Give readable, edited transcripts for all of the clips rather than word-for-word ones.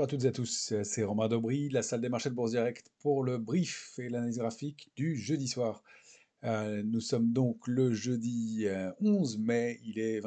Bonjour à toutes et à tous, c'est Romain Daubry, de la salle des marchés de Bourse Direct pour le brief et l'analyse graphique du jeudi soir. Nous sommes donc le jeudi 11 mai, il est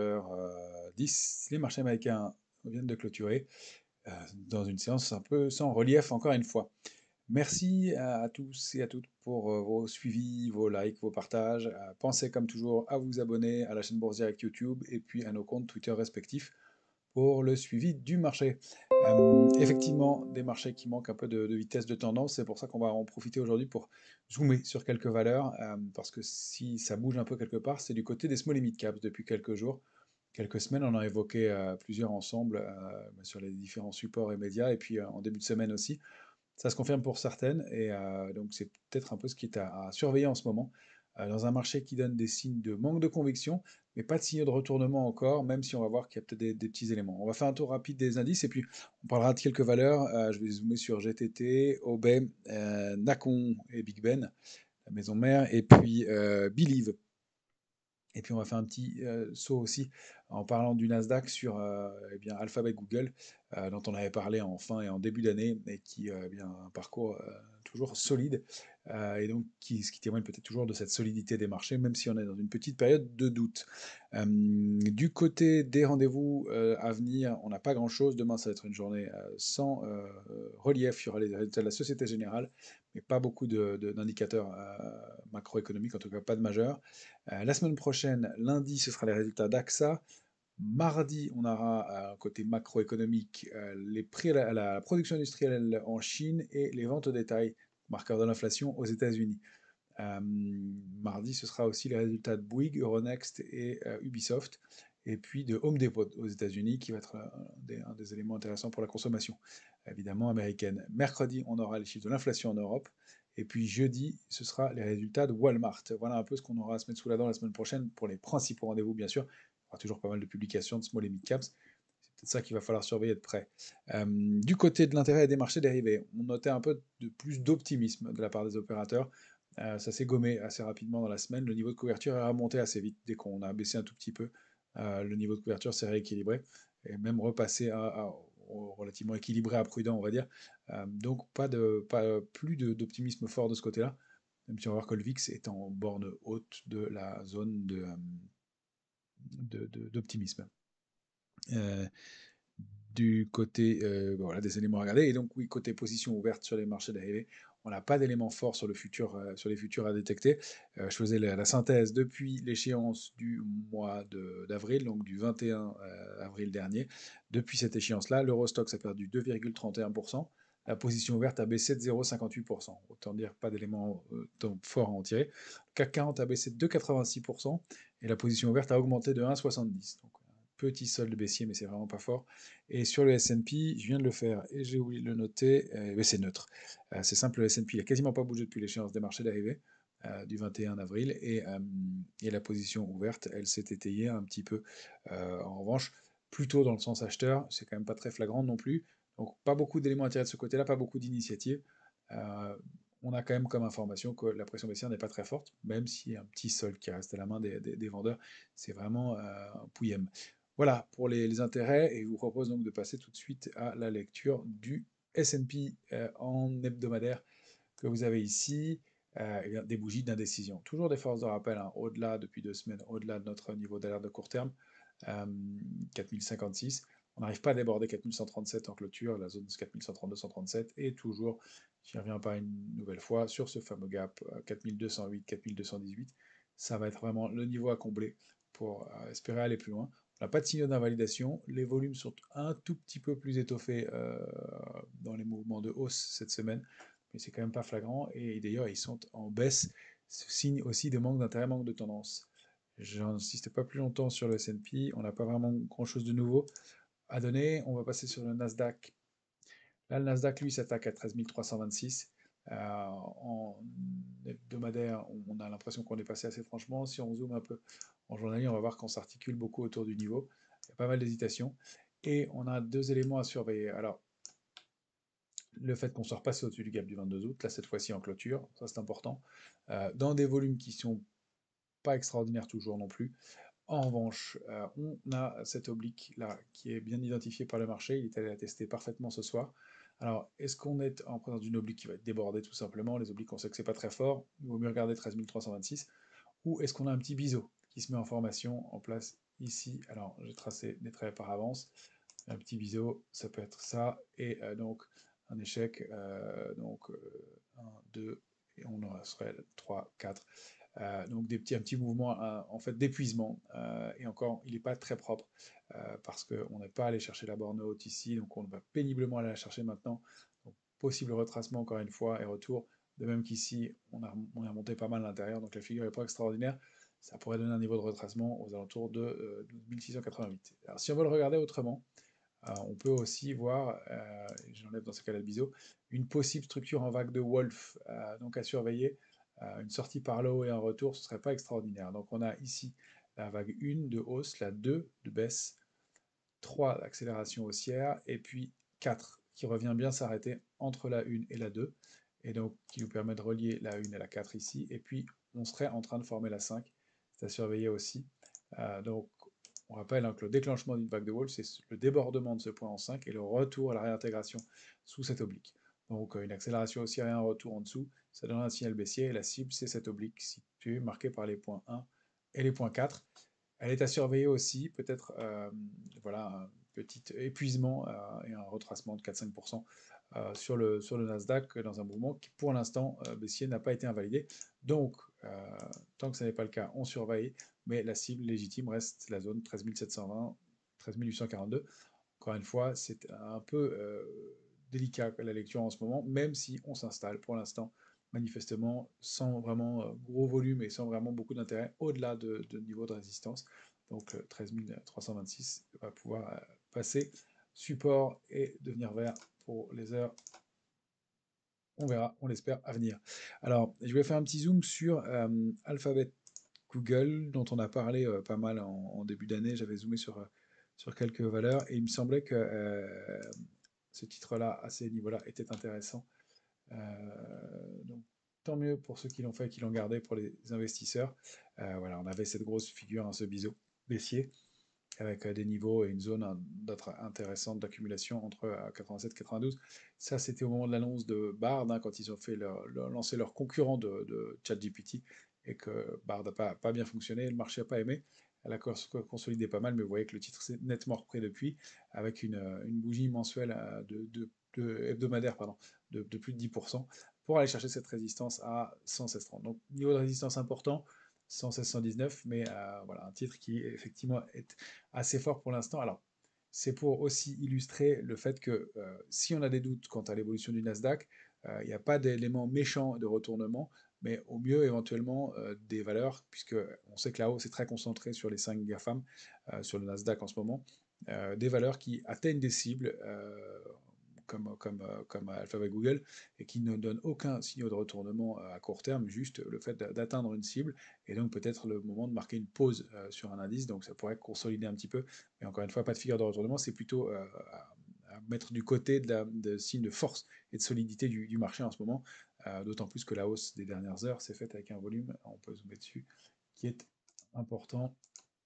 22h10. Les marchés américains viennent de clôturer dans une séance un peu sans relief encore une fois. Merci à tous et à toutes pour vos suivis, vos likes, vos partages. Pensez comme toujours à vous abonner à la chaîne Bourse Direct YouTube et puis à nos comptes Twitter respectifs pour le suivi du marché. Effectivement, des marchés qui manquent un peu de vitesse de tendance, c'est pour ça qu'on va en profiter aujourd'hui pour zoomer sur quelques valeurs, parce que si ça bouge un peu quelque part, c'est du côté des small et mid caps depuis quelques jours, quelques semaines, on en a évoqué plusieurs ensemble sur les différents supports et médias, et puis en début de semaine aussi. Ça se confirme pour certaines, et donc c'est peut-être un peu ce qui est à surveiller en ce moment, dans un marché qui donne des signes de manque de conviction, mais pas de signaux de retournement encore, même si on va voir qu'il y a peut-être des petits éléments. On va faire un tour rapide des indices, et puis on parlera de quelques valeurs. Je vais zoomer sur GTT, Obey, Nacon et Big Ben, la maison mère, et puis Believe. Et puis on va faire un petit saut aussi en parlant du Nasdaq sur eh bien, Alphabet Google, dont on avait parlé en fin et en début d'année, et qui a bien un parcours toujours solide, et donc ce qui témoigne peut-être toujours de cette solidité des marchés, même si on est dans une petite période de doute. Du côté des rendez-vous à venir, on n'a pas grand-chose. Demain, ça va être une journée sans relief. Il y aura les résultats de la Société Générale, mais pas beaucoup d'indicateurs macroéconomiques, en tout cas pas de majeur. La semaine prochaine, lundi, ce sera les résultats d'AXA. Mardi, on aura côté macroéconomique les prix à la production industrielle en Chine et les ventes au détail, marqueurs de l'inflation aux États-Unis. Mardi, ce sera aussi les résultats de Bouygues, Euronext et Ubisoft, et puis de Home Depot aux États-Unis, qui va être un des éléments intéressants pour la consommation, évidemment américaine. Mercredi, on aura les chiffres de l'inflation en Europe, et puis jeudi, ce sera les résultats de Walmart. Voilà un peu ce qu'on aura à se mettre sous la dent la semaine prochaine pour les principaux rendez-vous, bien sûr. Il y aura toujours pas mal de publications de small et mid caps. C'est peut-être ça qu'il va falloir surveiller de près. Du côté de l'intérêt des marchés dérivés, on notait un peu de plus d'optimisme de la part des opérateurs. Ça s'est gommé assez rapidement dans la semaine. Le niveau de couverture est remonté assez vite. Dès qu'on a baissé un tout petit peu, le niveau de couverture s'est rééquilibré et même repassé relativement équilibré à prudent, on va dire. Donc pas plus d'optimisme fort de ce côté-là, même si on va voir que le VIX est en borne haute de la zone d'optimisme. Euh, du côté voilà, des éléments à regarder. Et donc, oui, côté position ouverte sur les marchés dérivés, on n'a pas d'éléments forts sur, sur les futurs à détecter. Je faisais la synthèse depuis l'échéance du mois d'avril, donc du 21 avril dernier. Depuis cette échéance-là, l'Eurostoxx a perdu 2,31%. La position ouverte a baissé de 0,58%. Autant dire pas d'éléments forts à en tirer. Le CAC 40 a baissé de 2,86% et la position ouverte a augmenté de 1,70%. Donc, petit solde baissier, mais c'est vraiment pas fort. Et sur le S&P, je viens de le faire et j'ai oublié de le noter, mais c'est neutre. C'est simple, le S&P n'a quasiment pas bougé depuis l'échéance des marchés d'arrivée du 21 avril et la position ouverte, elle s'est étayée un petit peu. En revanche, plutôt dans le sens acheteur, c'est quand même pas très flagrant non plus. Donc pas beaucoup d'éléments à tirer de ce côté-là, pas beaucoup d'initiatives. Euh, on a quand même comme information que la pression baissière n'est pas très forte, même s'il y a un petit solde qui reste à la main des vendeurs. C'est vraiment un pouillem. Voilà pour les intérêts, et je vous propose donc de passer tout de suite à la lecture du S&P en hebdomadaire que vous avez ici, des bougies d'indécision. Toujours des forces de rappel, hein, au-delà, depuis 2 semaines, au-delà de notre niveau d'alerte de court terme, 4056. On n'arrive pas à déborder 4137 en clôture, la zone 4132-137, et toujours, j'y reviens pas une nouvelle fois, sur ce fameux gap 4208-4218. Ça va être vraiment le niveau à combler pour espérer aller plus loin. On n'a pas de signaux d'invalidation, les volumes sont un tout petit peu plus étoffés dans les mouvements de hausse cette semaine, mais c'est quand même pas flagrant, et d'ailleurs ils sont en baisse, ce signe aussi de manque d'intérêt, manque de tendance. Je n'insiste pas plus longtemps sur le S&P, on n'a pas vraiment grand-chose de nouveau à donner. On va passer sur le Nasdaq. Là, le Nasdaq, lui, s'attaque à 13 326. En hebdomadaire, on a l'impression qu'on est passé assez franchement. Si on zoome un peu en journalier, on va voir qu'on s'articule beaucoup autour du niveau. Il y a pas mal d'hésitations. Et on a deux éléments à surveiller. Alors, le fait qu'on soit repassé au-dessus du gap du 22 août, là cette fois-ci en clôture, ça c'est important, dans des volumes qui sont pas extraordinaires toujours non plus. En revanche, on a cet oblique là qui est bien identifié par le marché, il est allé la tester parfaitement ce soir. Alors, est-ce qu'on est en présence d'une oblique qui va être débordée tout simplement? Les obliques, on sait que c'est pas très fort, il vaut mieux regarder 13 326. Ou est-ce qu'on a un petit biseau qui se met en formation en place ici? Alors, j'ai tracé des traits par avance. Un petit biseau, ça peut être ça, et donc un échec, donc 1, 2, et on en serait 3, 4. Donc un petit mouvement en fait d'épuisement, et encore, il n'est pas très propre, parce qu'on n'est pas allé chercher la borne haute ici, donc on va péniblement aller la chercher maintenant. Donc, possible retracement encore une fois, et retour, de même qu'ici, on a remonté pas mal à l'intérieur, donc la figure n'est pas extraordinaire. Ça pourrait donner un niveau de retracement aux alentours de 12 688. Alors si on veut le regarder autrement, on peut aussi voir, j'enlève dans ce cas-là le biseau, une possible structure en vague de Wolf, donc à surveiller. Une sortie par le haut et un retour, ce ne serait pas extraordinaire. Donc on a ici la vague 1 de hausse, la 2 de baisse, 3 d'accélération haussière, et puis 4 qui revient bien s'arrêter entre la 1 et la 2, et donc qui nous permet de relier la 1 et la 4 ici, et puis on serait en train de former la 5, c'est à surveiller aussi. Donc on rappelle, hein, que le déclenchement d'une vague de Wall, c'est le débordement de ce point en 5 et le retour à la réintégration sous cette oblique. Donc une accélération haussière et un retour en dessous, ça donne un signal baissier, et la cible, c'est cette oblique située, marquée par les points 1 et les points 4. Elle est à surveiller aussi, peut-être voilà, un petit épuisement et un retracement de 4-5% sur le Nasdaq dans un mouvement qui, pour l'instant, baissier n'a pas été invalidé. Donc, tant que ce n'est pas le cas, on surveille, mais la cible légitime reste la zone 13 720, 13 842. Encore une fois, c'est un peu délicat la lecture en ce moment, même si on s'installe pour l'instant, manifestement, sans vraiment gros volume et sans vraiment beaucoup d'intérêt au-delà de niveau de résistance. Donc 13 326 va pouvoir passer support et devenir vert pour les heures. On verra, on l'espère, à venir. Alors, je vais faire un petit zoom sur Alphabet Google, dont on a parlé pas mal en début d'année. J'avais zoomé sur quelques valeurs, et il me semblait que ce titre-là, à ces niveaux-là, était intéressant. Donc, tant mieux pour ceux qui l'ont fait et qui l'ont gardé pour les investisseurs. Voilà, on avait cette grosse figure, hein, ce biseau baissier, avec des niveaux et une zone intéressante d'accumulation entre 87 et 92. Ça, c'était au moment de l'annonce de Bard, hein, quand ils ont fait lancé leur concurrent de ChatGPT, et que Bard n'a pas bien fonctionné, le marché n'a pas aimé. Elle a consolidé pas mal, mais vous voyez que le titre s'est nettement repris depuis, avec une bougie mensuelle hebdomadaire, pardon, de plus de 10%, pour aller chercher cette résistance à 116,30. Donc, niveau de résistance important, 116-119, mais voilà, un titre qui effectivement est assez fort pour l'instant. Alors, c'est pour aussi illustrer le fait que si on a des doutes quant à l'évolution du Nasdaq, il n'y a pas d'éléments méchants de retournement, mais au mieux éventuellement des valeurs, puisque on sait que la hausse est très concentrée sur les 5 GAFAM, sur le Nasdaq en ce moment, des valeurs qui atteignent des cibles comme Alphabet Google, et qui ne donne aucun signal de retournement à court terme, juste le fait d'atteindre une cible, et donc peut-être le moment de marquer une pause sur un indice, donc ça pourrait consolider un petit peu, mais encore une fois, pas de figure de retournement, c'est plutôt à mettre du côté de signes de force et de solidité du marché en ce moment, d'autant plus que la hausse des dernières heures s'est faite avec un volume, on peut zoomer dessus, qui est important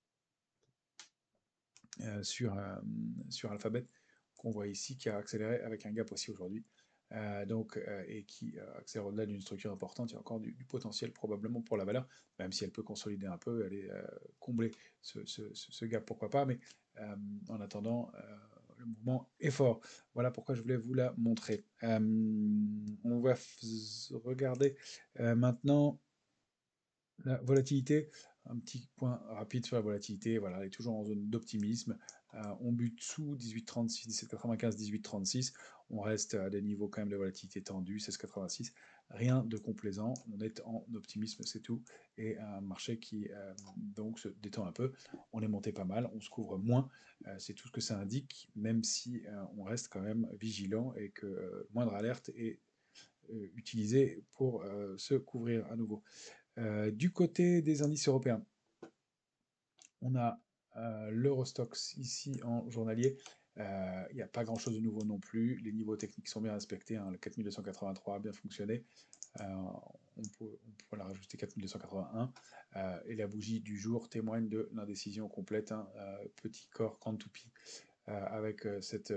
sur Alphabet, qu'on voit ici, qui a accéléré avec un gap aussi aujourd'hui, et qui accélère au-delà d'une structure importante. Il y a encore du potentiel probablement pour la valeur, même si elle peut consolider un peu, aller combler ce gap, pourquoi pas, mais en attendant, le mouvement est fort. Voilà pourquoi je voulais vous la montrer. On va regarder maintenant la volatilité. Un petit point rapide sur la volatilité, voilà, elle est toujours en zone d'optimisme. On bute sous 18,36, 17,95, 18,36. On reste à des niveaux quand même de volatilité tendue, 16,86. Rien de complaisant, on est en optimisme, c'est tout. Et un marché qui donc se détend un peu. On est monté pas mal, on se couvre moins, c'est tout ce que ça indique, même si on reste quand même vigilant, et que moindre alerte est utilisée pour se couvrir à nouveau. Du côté des indices européens, on a l'Eurostoxx ici en journalier. Il n'y a pas grand-chose de nouveau non plus. Les niveaux techniques sont bien respectés, hein. Le 4283 a bien fonctionné. On pourrait l'a rajouté 4281. Et la bougie du jour témoigne de l'indécision complète, hein, petit corps, grande toupie, avec cette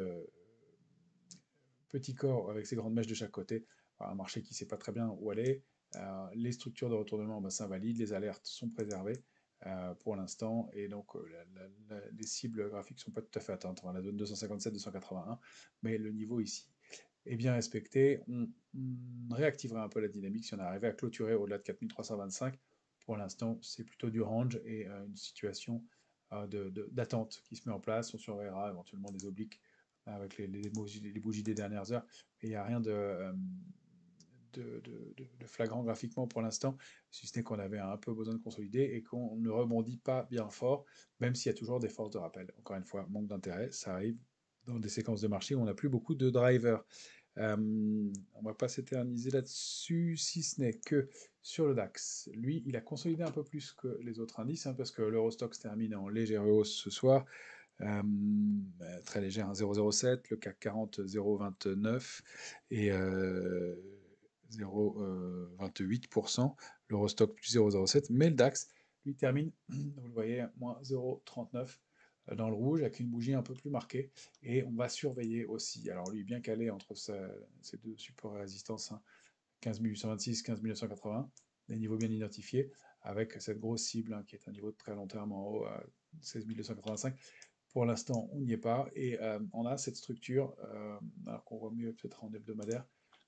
petit corps avec ses grandes mèches de chaque côté. Un marché qui ne sait pas très bien où aller. Les structures de retournement s'invalident, les alertes sont préservées pour l'instant, et donc les cibles graphiques ne sont pas tout à fait atteintes. On a la zone 257-281, mais le niveau ici est bien respecté. On réactivera un peu la dynamique si on arrivait à clôturer au-delà de 4325. Pour l'instant, c'est plutôt du range et une situation d'attente qui se met en place. On surveillera éventuellement des obliques avec les bougies des dernières heures, mais il n'y a rien de flagrant graphiquement pour l'instant, si ce n'est qu'on avait un peu besoin de consolider et qu'on ne rebondit pas bien fort, même s'il y a toujours des forces de rappel. Encore une fois, manque d'intérêt, ça arrive dans des séquences de marché où on n'a plus beaucoup de drivers. On ne va pas s'éterniser là-dessus, si ce n'est que sur le DAX. Lui, il a consolidé un peu plus que les autres indices, hein, parce que l'Eurostoxx termine en légère hausse ce soir. Très légère, hein, 0,07, le CAC 40 0,29 et 0,28%, l'Eurostock plus 0,07, mais le DAX, lui, termine, vous le voyez, moins 0,39 dans le rouge, avec une bougie un peu plus marquée, et on va surveiller aussi, alors lui, bien calé entre ces deux supports et résistance, hein, 15 826, 15 980, des niveaux bien identifiés, avec cette grosse cible, hein, qui est un niveau de très long terme en haut à 16 285. Pour l'instant, on n'y est pas, et on a cette structure, alors qu'on voit mieux peut-être en hebdomadaire,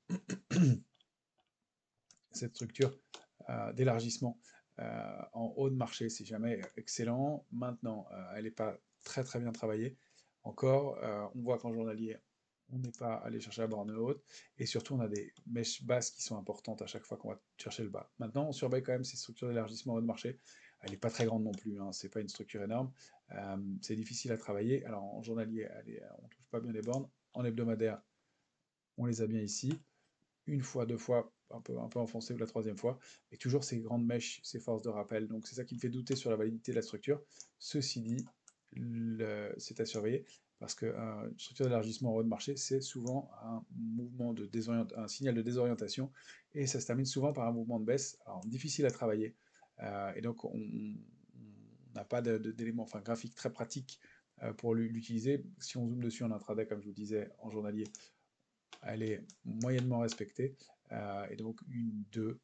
cette structure d'élargissement en haut de marché, c'est jamais excellent. Maintenant, elle n'est pas très très bien travaillée. Encore, on voit qu'en journalier, on n'est pas allé chercher la borne haute, et surtout on a des mèches basses qui sont importantes à chaque fois qu'on va chercher le bas. Maintenant, on surveille quand même ces structures d'élargissement en haut de marché. Elle n'est pas très grande non plus, hein, c'est pas une structure énorme. C'est difficile à travailler. Alors en journalier, on ne touche pas bien les bornes. En hebdomadaire, on les a bien ici. Une fois, deux fois, un peu enfoncé, ou la troisième fois, et toujours ces grandes mèches, ces forces de rappel. Donc c'est ça qui me fait douter sur la validité de la structure. Ceci dit, c'est à surveiller, parce qu'une structure d'élargissement en haut de marché, c'est souvent un mouvement de un signal de désorientation, et ça se termine souvent par un mouvement de baisse, alors difficile à travailler, et donc on n'a pas d'éléments enfin, graphiques très pratiques pour l'utiliser. Si on zoome dessus en intraday, comme je vous disais, en journalier, elle est moyennement respectée. Et donc, une, deux,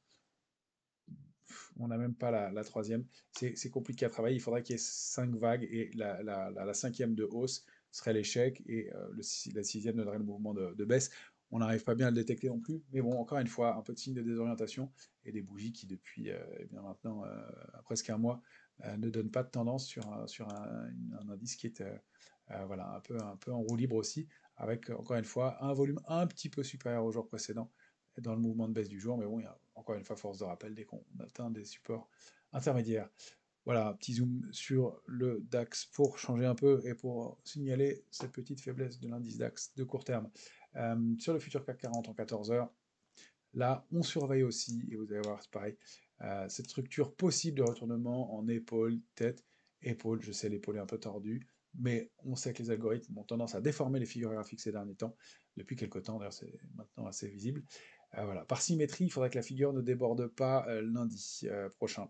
on n'a même pas la troisième. C'est compliqué à travailler. Il faudrait qu'il y ait 5 vagues, et la cinquième de hausse serait l'échec, et la sixième donnerait le mouvement de baisse. On n'arrive pas bien à le détecter non plus. Mais bon, encore une fois, un peu de signe de désorientation, et des bougies qui, depuis eh bien maintenant presque un mois, ne donnent pas de tendance sur un indice qui est voilà, un peu en roue libre aussi, avec encore une fois un volume un petit peu supérieur au jour précédent dans le mouvement de baisse du jour, mais bon, il y a encore une fois force de rappel dès qu'on atteint des supports intermédiaires. Voilà, un petit zoom sur le DAX pour changer un peu et pour signaler cette petite faiblesse de l'indice DAX de court terme. Sur le futur CAC 40 en 14 heures, là, on surveille aussi, et vous allez voir, c'est pareil, cette structure possible de retournement en épaule, tête, épaule. Je sais, l'épaule est un peu tordue, mais on sait que les algorithmes ont tendance à déformer les figures graphiques ces derniers temps, depuis quelques temps, d'ailleurs c'est maintenant assez visible. Voilà. Par symétrie, il faudrait que la figure ne déborde pas lundi prochain,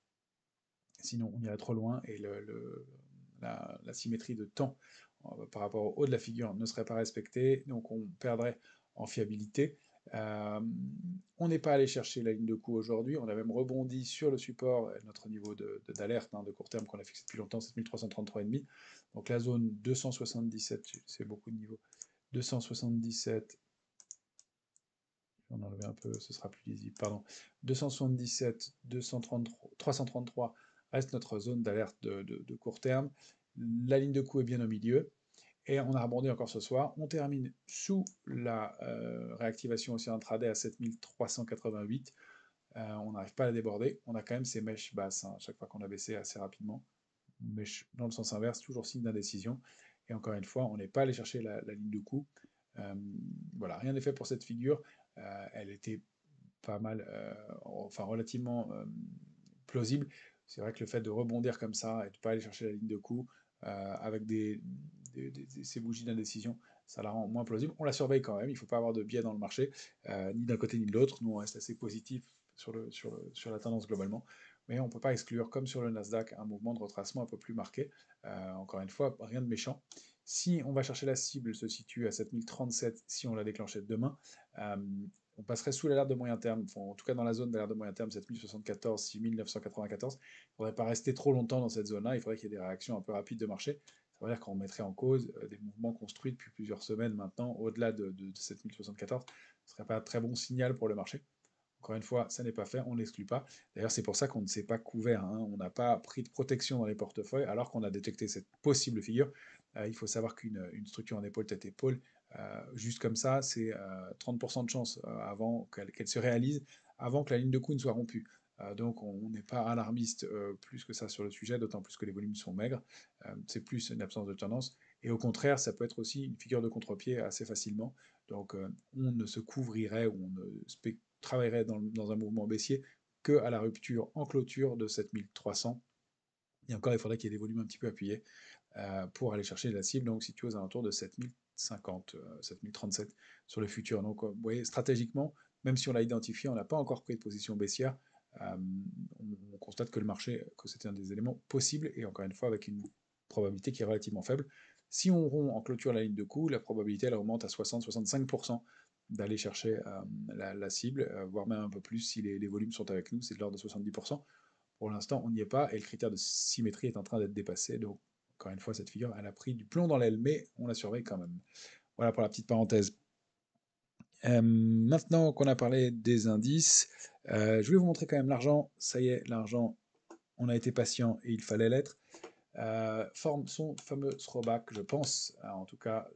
sinon on irait trop loin, et la symétrie de temps par rapport au haut de la figure ne serait pas respectée, donc on perdrait en fiabilité. Euh, on n'est pas allé chercher la ligne de coup aujourd'hui, on a même rebondi sur le support, notre niveau d'alerte de court terme qu'on a fixé depuis longtemps, 7333,5. Donc la zone 277, c'est beaucoup de niveaux, 277, je vais en enlever un peu, ce sera plus lisible, pardon, 277, 233, 333 reste notre zone d'alerte de court terme. La ligne de coup est bien au milieu, et on a rebondi encore ce soir. On termine sous la réactivation aussi intraday à 7388. On n'arrive pas à la déborder. On a quand même ces mèches basses, hein, à chaque fois qu'on a baissé assez rapidement. Mèche dans le sens inverse, toujours signe d'indécision. Et encore une fois, on n'est pas allé chercher la ligne de coup. Voilà, rien n'est fait pour cette figure. Elle était pas mal, enfin relativement plausible. C'est vrai que le fait de rebondir comme ça et de ne pas aller chercher la ligne de coup avec ces bougies d'indécision, ça la rend moins plausible. On la surveille quand même, il ne faut pas avoir de biais dans le marché, ni d'un côté ni de l'autre. Nous, on reste assez positif sur la tendance globalement. Mais on ne peut pas exclure, comme sur le Nasdaq, un mouvement de retracement un peu plus marqué. Encore une fois, rien de méchant. Si on va chercher la cible, elle se situe à 7037 si on la déclenchait demain. Euh, on passerait sous l'alerte de moyen terme, enfin, en tout cas dans la zone d'alerte de moyen terme, 7074, 6994. Il ne faudrait pas rester trop longtemps dans cette zone-là, il faudrait qu'il y ait des réactions un peu rapides de marché. Ça veut dire qu'on mettrait en cause des mouvements construits depuis plusieurs semaines maintenant, au-delà de 7074. Ce ne serait pas un très bon signal pour le marché. Encore une fois, ça n'est pas fait, on n'exclut pas. D'ailleurs, c'est pour ça qu'on ne s'est pas couvert, hein. On n'a pas pris de protection dans les portefeuilles alors qu'on a détecté cette possible figure. Il faut savoir qu'une structure en épaule tête épaule, juste comme ça, c'est 30% de chance avant qu'elle se réalise, avant que la ligne de coup ne soit rompue. Donc on n'est pas alarmiste plus que ça sur le sujet, d'autant plus que les volumes sont maigres. C'est plus une absence de tendance. Et au contraire, ça peut être aussi une figure de contre-pied assez facilement. Donc on ne se couvrirait ou on ne travaillerait dans un mouvement baissier que à la rupture en clôture de 7300. Et encore, il faudrait qu'il y ait des volumes un petit peu appuyés pour aller chercher la cible, donc située aux alentours de 7050, 7037 sur le futur. Donc, vous voyez, stratégiquement, même si on l'a identifié, on n'a pas encore pris de position baissière. On constate que le marché, que c'était un des éléments possibles, et encore une fois, avec une probabilité qui est relativement faible. Si on rompt en clôture la ligne de coup, la probabilité elle augmente à 60-65% d'aller chercher la cible, voire même un peu plus si les volumes sont avec nous, c'est de l'ordre de 70%. Pour l'instant, on n'y est pas et le critère de symétrie est en train d'être dépassé. Donc, encore une fois, cette figure, elle a pris du plomb dans l'aile, mais on la surveille quand même. Voilà pour la petite parenthèse. Maintenant qu'on a parlé des indices, je voulais vous montrer quand même l'argent. Ça y est, l'argent, on a été patient et il fallait l'être. Forme son fameux throwback, je pense, en tout cas,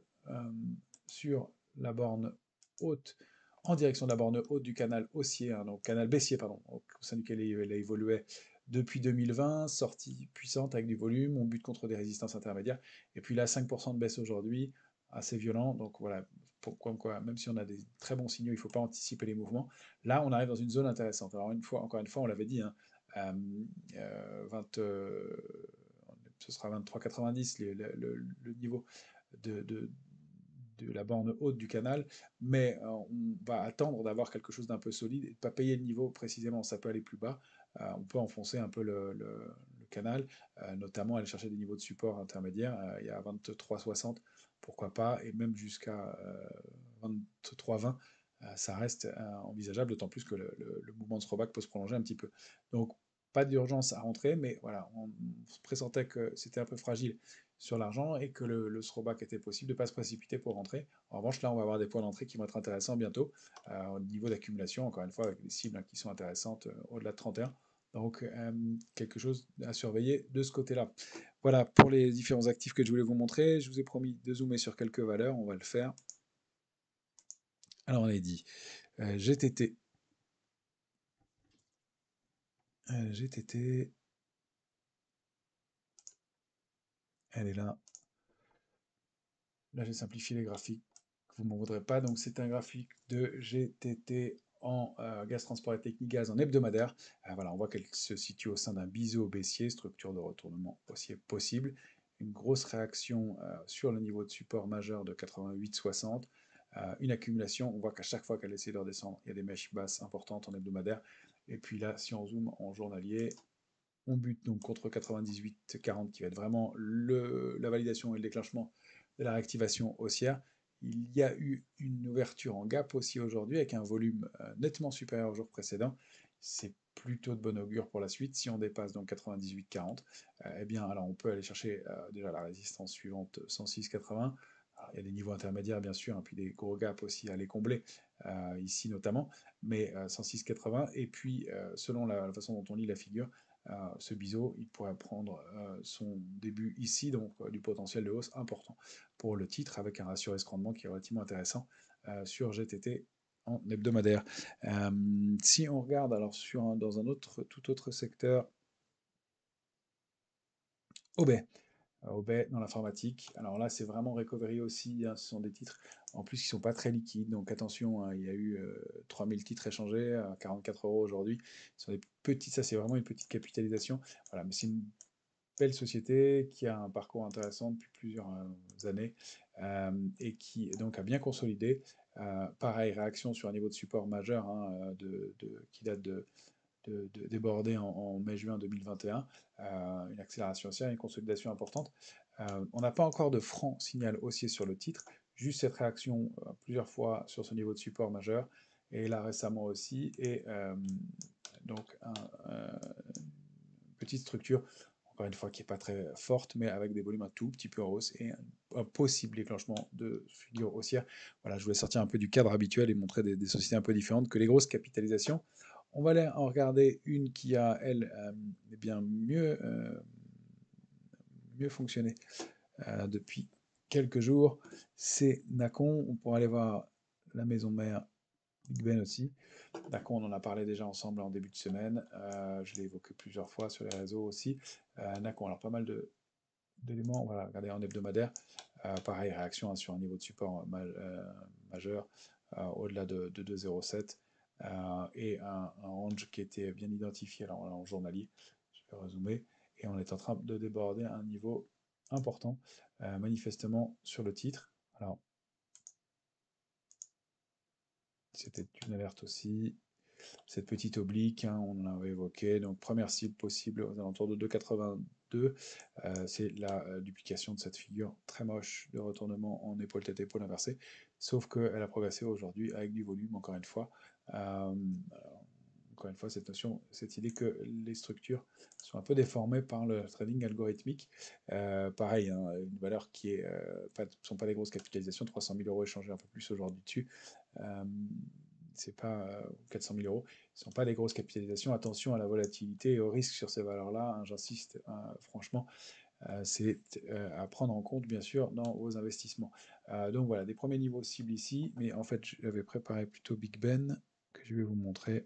sur la borne haute, en direction de la borne haute du canal haussier, hein, donc canal baissier, pardon, au sein duquel il a évolué depuis 2020, sortie puissante avec du volume, on bute contre des résistances intermédiaires, et puis là, 5% de baisse aujourd'hui, assez violent, donc voilà, pourquoi quoi, même si on a des très bons signaux, il ne faut pas anticiper les mouvements. Là, on arrive dans une zone intéressante. Alors, encore une fois, on l'avait dit, hein, 20, ce sera 23,90 le niveau de, de, de la borne haute du canal, mais on va attendre d'avoir quelque chose d'un peu solide et de ne pas payer le niveau précisément, ça peut aller plus bas, on peut enfoncer un peu le canal, notamment aller chercher des niveaux de support intermédiaires, il y a 23,60, pourquoi pas, et même jusqu'à 23,20, ça reste envisageable, d'autant plus que le mouvement de throwback peut se prolonger un petit peu. Donc pas d'urgence à rentrer, mais voilà, on se pressentait que c'était un peu fragile sur l'argent et que le throwback était possible de ne pas se précipiter pour rentrer. En revanche, là, on va avoir des points d'entrée qui vont être intéressants bientôt, au niveau d'accumulation, encore une fois, avec des cibles qui sont intéressantes au-delà de 31. Donc, quelque chose à surveiller de ce côté-là. Voilà pour les différents actifs que je voulais vous montrer. Je vous ai promis de zoomer sur quelques valeurs, on va le faire. Alors, on a dit GTT. GTT, elle est là. Là, j'ai simplifié les graphiques. Vous ne m'en voudrez pas. Donc, c'est un graphique de GTT en gaz, transport et technique gaz en hebdomadaire. Voilà, on voit qu'elle se situe au sein d'un biseau baissier, structure de retournement haussier possible. Une grosse réaction sur le niveau de support majeur de 88,60. Une accumulation, on voit qu'à chaque fois qu'elle essaie de redescendre, il y a des mèches basses importantes en hebdomadaire. Et puis là, si on zoome en journalier, on bute donc contre 98,40 qui va être vraiment la validation et le déclenchement de la réactivation haussière. Il y a eu une ouverture en gap aussi aujourd'hui avec un volume nettement supérieur au jour précédent. C'est plutôt de bon augure pour la suite. Si on dépasse donc 98,40, eh bien alors on peut aller chercher déjà la résistance suivante 106,80. Il y a des niveaux intermédiaires bien sûr, hein, puis des gros gaps aussi à les combler, ici notamment, mais 106,80. Et puis selon la façon dont on lit la figure, ce biseau, il pourrait prendre son début ici, donc du potentiel de hausse important pour le titre, avec un ratio risque-rendement qui est relativement intéressant sur GTT en hebdomadaire. Si on regarde alors dans un tout autre secteur, Aubet. Aubet dans l'informatique. Alors là, c'est vraiment recovery aussi, hein, ce sont des titres en plus qui ne sont pas très liquides, donc attention, hein, il y a eu 3000 titres échangés à 44 euros aujourd'hui. Ce sont des petits, ça c'est vraiment une petite capitalisation. Voilà, mais c'est une belle société qui a un parcours intéressant depuis plusieurs années et qui donc a bien consolidé. Pareil, réaction sur un niveau de support majeur hein, qui date de déborder en mai-juin 2021, une accélération haussière, une consolidation importante. On n'a pas encore de franc signal haussier sur le titre, juste cette réaction plusieurs fois sur ce niveau de support majeur, et là récemment aussi, et donc une petite structure, encore une fois qui n'est pas très forte, mais avec des volumes un tout petit peu en hausse, et un possible déclenchement de figure haussière. Voilà, je voulais sortir un peu du cadre habituel et montrer des sociétés un peu différentes que les grosses capitalisations. On va aller en regarder une qui a, elle, bien mieux fonctionné depuis quelques jours. C'est Nacon. On pourra aller voir la maison mère Big Ben aussi. Nacon, on en a parlé déjà ensemble en début de semaine. Je l'ai évoqué plusieurs fois sur les réseaux aussi. Nacon, alors pas mal d'éléments. Voilà, regardez en hebdomadaire. Pareil, réaction hein, sur un niveau de support majeur au-delà de 2,07 et un range qui était bien identifié alors, en journalier. Je vais résumer. Et on est en train de déborder un niveau important, manifestement sur le titre. Alors, c'était une alerte aussi. Cette petite oblique, hein, on l'avait évoqué, donc première cible possible aux alentours de 2,82, c'est la duplication de cette figure très moche de retournement en épaule-tête-épaule inversée, sauf qu'elle a progressé aujourd'hui avec du volume, encore une fois, cette notion, cette idée que les structures sont un peu déformées par le trading algorithmique. Pareil, hein, une valeur qui est, sont pas des grosses capitalisations, 300 000 euros échangés un peu plus aujourd'hui dessus. C'est pas 400 000 euros, ce ne sont pas des grosses capitalisations. Attention à la volatilité et au risque sur ces valeurs-là, hein, j'insiste, franchement, c'est à prendre en compte bien sûr dans vos investissements. Donc voilà, des premiers niveaux cibles ici, mais en fait j'avais préparé plutôt Big Ben que je vais vous montrer.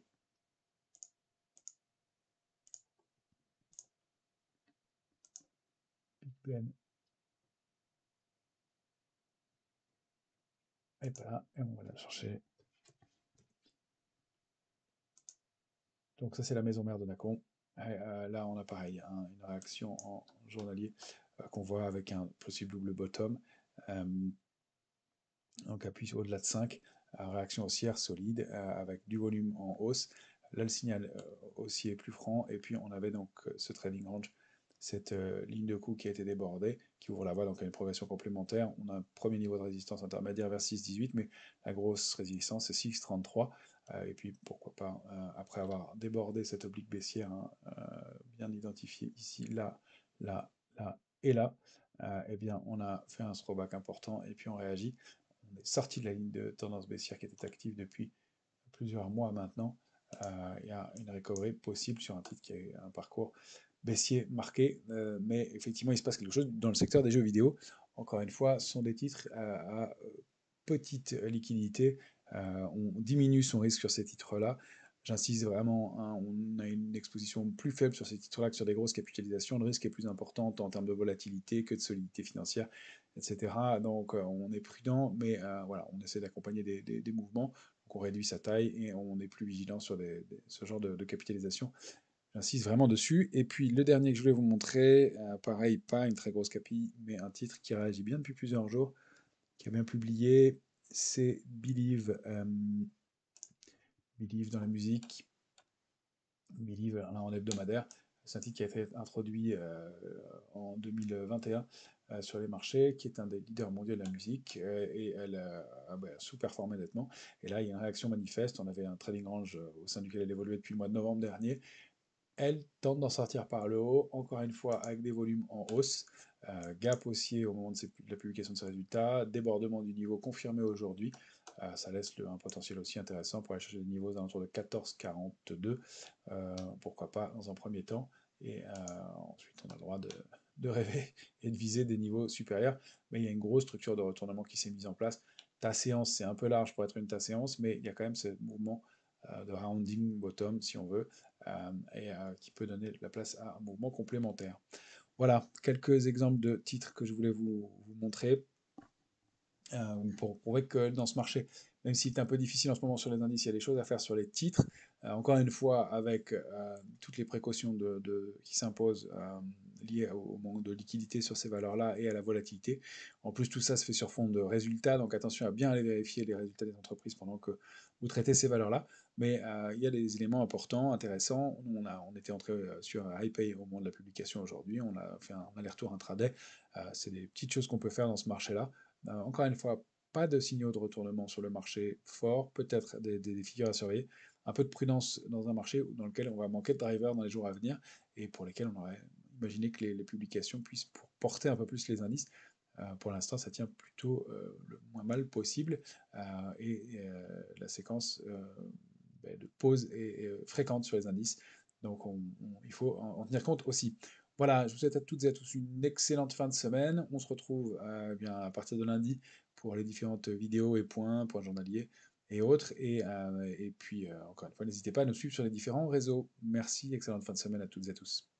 Big Ben. Et voilà, et on va la chercher. Donc ça c'est la maison mère de Nacon. Là on a pareil, hein, une réaction en journalier qu'on voit avec un possible double bottom. Donc appui au-delà de 5, réaction haussière solide avec du volume en hausse. Là le signal haussier est plus franc et puis on avait donc ce trading range, cette ligne de coup qui a été débordée, qui ouvre la voie donc à une progression complémentaire. On a un premier niveau de résistance intermédiaire vers 6,18, mais la grosse résistance c'est 6,33. Et puis pourquoi pas, après avoir débordé cette oblique baissière, hein, bien identifiée ici, là, là, là et là, eh bien on a fait un throwback important et puis on réagit. On est sorti de la ligne de tendance baissière qui était active depuis plusieurs mois maintenant. Il y a une recovery possible sur un titre qui a un parcours baissier marqué, mais effectivement il se passe quelque chose dans le secteur des jeux vidéo. Encore une fois, ce sont des titres à petite liquidité. On diminue son risque sur ces titres-là. J'insiste vraiment, hein, on a une exposition plus faible sur ces titres-là que sur des grosses capitalisations. Le risque est plus important tant en termes de volatilité que de solidité financière, etc. Donc on est prudent, mais voilà, on essaie d'accompagner des mouvements. Donc on réduit sa taille et on est plus vigilant sur ce genre de capitalisation. J'insiste vraiment dessus. Et puis le dernier que je voulais vous montrer, pareil, pas une très grosse capi, mais un titre qui réagit bien depuis plusieurs jours, qui a bien publié, c'est Believe. Believe dans la musique, Believe là, en hebdomadaire. C'est un titre qui a été introduit en 2021 sur les marchés, qui est un des leaders mondiaux de la musique, et elle a sous-performé nettement. Et là, il y a une réaction manifeste. On avait un trading range au sein duquel elle évoluait depuis le mois de novembre dernier. Elle tente d'en sortir par le haut, encore une fois avec des volumes en hausse. Gap haussier au moment de la publication de ses résultats, débordement du niveau confirmé aujourd'hui. Ça laisse un potentiel aussi intéressant pour aller chercher des niveaux alentours de 14,42. Pourquoi pas dans un premier temps. Et ensuite, on a le droit de rêver et de viser des niveaux supérieurs. Mais il y a une grosse structure de retournement qui s'est mise en place. Ta séance, c'est un peu large pour être une ta séance, mais il y a quand même ce mouvement de rounding bottom, si on veut, et qui peut donner la place à un mouvement complémentaire. Voilà, quelques exemples de titres que je voulais vous montrer pour prouver que dans ce marché, même s'il est un peu difficile en ce moment sur les indices, il y a des choses à faire sur les titres. Encore une fois, avec toutes les précautions qui s'imposent, liées au manque de liquidité sur ces valeurs-là et à la volatilité. En plus, tout ça se fait sur fond de résultats, donc attention à bien aller vérifier les résultats des entreprises pendant que vous traitez ces valeurs-là. Mais il y a des éléments importants, intéressants. Nous, on était entré sur iPay au moment de la publication aujourd'hui. On a fait un aller-retour intraday. C'est des petites choses qu'on peut faire dans ce marché-là. Encore une fois, pas de signaux de retournement sur le marché fort, peut-être des figures à surveiller. Un peu de prudence dans un marché dans lequel on va manquer de drivers dans les jours à venir et pour lesquels on aurait imaginé que les publications puissent porter un peu plus les indices. Pour l'instant, ça tient plutôt le moins mal possible la séquence de pause est fréquente sur les indices. Donc il faut en tenir compte aussi. Voilà, je vous souhaite à toutes et à tous une excellente fin de semaine. On se retrouve bien, à partir de lundi pour les différentes vidéos et points journaliers et autres. Et puis, encore une fois, n'hésitez pas à nous suivre sur les différents réseaux. Merci, excellente fin de semaine à toutes et à tous.